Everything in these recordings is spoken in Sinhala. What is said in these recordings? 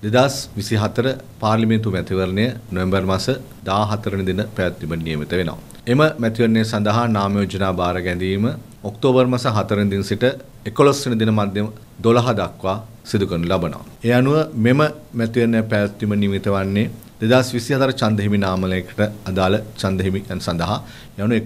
2024 පාර්ලිමේන්තු මැතිවරණය නොවැම්බර් මාස 14 වෙනි දින පැවැත්වීමට නියමිත වෙනවා. එම මැතිවරණය සඳහා නාම යෝජනා බාර ගැනීම ඔක්තෝබර් මාස 4 වෙනි දින සිට 11 වෙනි දින මධ්‍යම 12 දක්වා සිදු කරනු ලබනවා. ඒ අනුව මෙම මැතිවරණය පැවැත්වීම නියමිත වන්නේ 2024 ඡන්දහිමි නාමලයකට අදාළ ඡන්දහිමියන් සඳහා යනු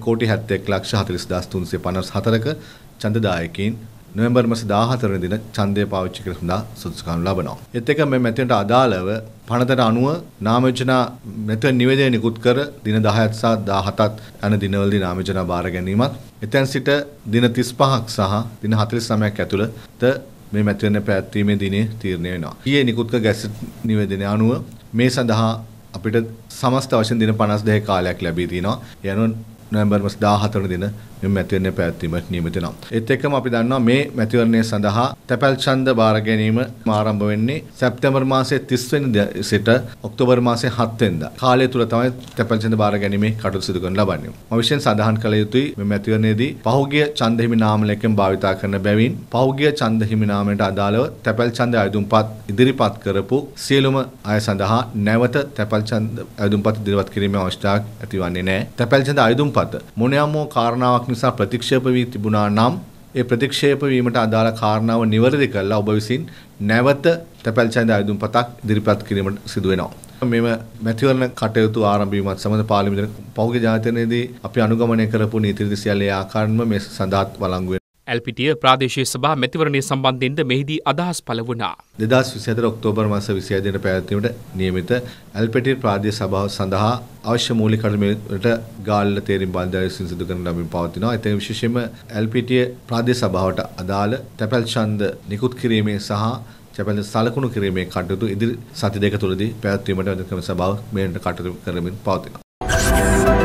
1,71,40,354ක ඡන්දදායකයින් නොවැම්බර් මාස 14 වෙනි දින ඡන්දය පාවිච්චි කර සඳහා සුදුසුකම් ලබනවා. ඒත් එක්ක මේ මැතිවරණයට අදාළව පනතට අනුව නාම යෝජනා මැතිවරණ නිවේදනය නිකුත් කර දින 10ත් සහ 17ත් යන දිනවලදී නාම යෝජනා බාර ගැනීමත් එතෙන් සිට දින 35ක් සහ දින 49ක් ඇතුළත මේ මැතිවරණ පැවැත්වීමේ දිනේ තීරණය වෙනවා. ඊයේ නිකුත් කර ගැසට් නිවේදනය අනුව මේ සඳහා අපිට සමස්ත වශයෙන් දින 52 කාලයක් ලැබී තිනවා. ඒ අනුව නොවැම්බර් මාස 14 වෙනි දින මේ මැතිවරණය පැවැත්වීමට නියමිත වෙනවා. ඒත් එක්කම අපි දන්නවා මේ මැතිවරණය සඳහා තැපැල් ඡන්ද බාර ගැනීම ආරම්භ වෙන්නේ සැප්තැම්බර් මාසයේ 30 වෙනි සිට ඔක්තෝබර් මාසයේ 7 වෙනිදා. කාලය තුල තමයි තැපැල් ඡන්ද බාර ගැනීමේ කටයුතු සිදු කරන ලබන්නේ. මම විශේෂයෙන් සඳහන් කළ යුතුයි මේ මැතිවරණයේදී පහුගිය ඡන්ද හිමි නාමලයකින් භාවිතා කරන බැවින් පහුගිය ඡන්ද හිමි නාමයට අදාළව තැපැල් ඡන්ද අයදුම්පත් ඉදිරිපත් කරපු සියලුම අය සඳහා නැවත තැපැල් ඡන්ද අයදුම්පත් ඉදිරිපත් කිරීමේ අවශ්‍යතාවක් ඇතිවන්නේ නැහැ. තැපැල් ඡන්ද අයදුම්පත් මොනියම් හෝ කාරණාවක් නිසා ප්‍රතික්ෂේප වී තිබුණා නම් ඒ ප්‍රතික්ෂේප වීමට අදාළ කාරණාව නිවැරදි කරලා ඔබ විසින් නැවත තැපැල් ඡන්ද අයදුම්පතක් ඉදිරිපත් කිරීමට සිදු වෙනවා. මෙම මැතිවරණ කටයුතු ආරම්භ වීමත් සමග පාර්ලිමේන්තුවේ පහුගිය ජනාධිපතිනේදී අපි අනුගමනය කරපු නීති රීති සියල්ලේ ආකාරයෙන්ම මේ සඳහාත් වළංගු වෙනවා. ඇල්පිටිය ප්‍රාදේශීය සභා මැතිවරණය සම්බන්ධයෙන්ද මෙහිදී අදහස් පළ වුණා. 2024 ඔක්තෝබර් මාස 26 දින පැවැත්වීමට නියමිත ඇල්පිටිය ප්‍රාදේශීය සභාව සඳහා අවශ්‍ය මූලික කටයුතු ගාල්ල තේරීම් බන්ධය සිදු කරන ලබමින් පවතිනවා. ඒත් විශේෂයෙන්ම ඇල්පිටිය ප්‍රාදේශීය සභාවට අදාළ තැපැල් ඡන්ද නිකුත් කිරීමේ සහ තැපැල් සලකුණු කිරීමේ කටයුතු ඉදිරි සති දෙක තුළදී පැවැත්වීමට වෙන ක්‍රම සභාව මේකට කටයුතු කරමින් පවතිනවා.